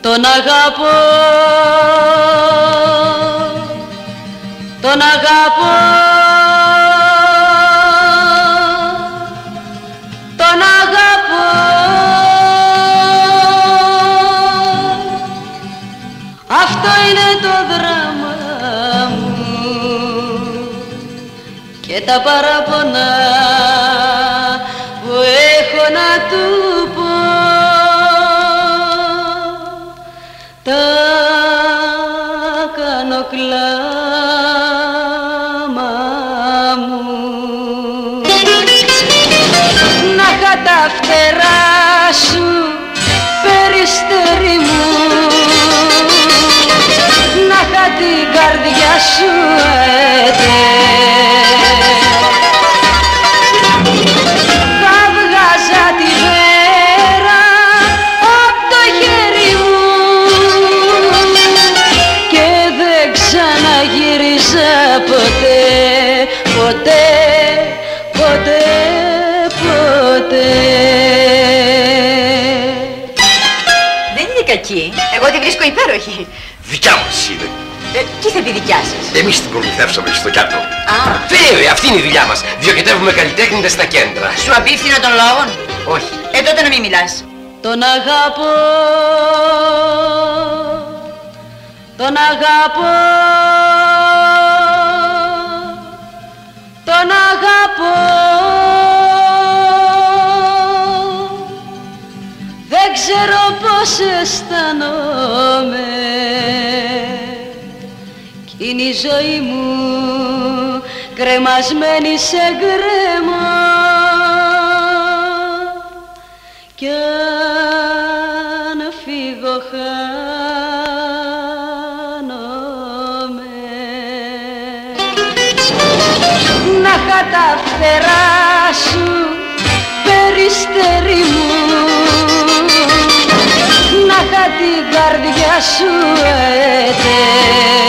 Τον αγαπώ, τον αγαπώ, τον αγαπώ. Αυτό είναι το δράμα μου και τα παράπονα που έχω να του πω. Τα κάνω κλάμα μου. Να είχα τα φτερά σου περιστέρι μου, να είχα την καρδιά σου ετέ. Θα βγάζα τη βέρα απ' το χέρι μου και δεν ξαναγύριζα ποτέ, ποτέ, ποτέ, ποτέ. Δεν είναι κακή. Εγώ τη βρίσκω υπέροχη. Δικιά μας είναι. Τι θα πει δικιά σας? Εμείς την προμηθεύσαμε στο κάτω. Α, Βέβαια, αυτή είναι η δουλειά μας. Διοικητεύουμε καλλιτέχνηδες στα κέντρα. σου απίφθηνα των λόγων? Όχι. Τότε να μην μιλάς. Τον αγαπώ, τον αγαπώ, τον αγαπώ. Δεν ξέρω πώς αισθανόμαι κι είναι η ζωή μου κρεμασμένη σε γκρέμα κι αν φύγω χάνομαι. Να είχα τα φτερά σου περιστέρι μου, να είχα την καρδιά σου ετέ.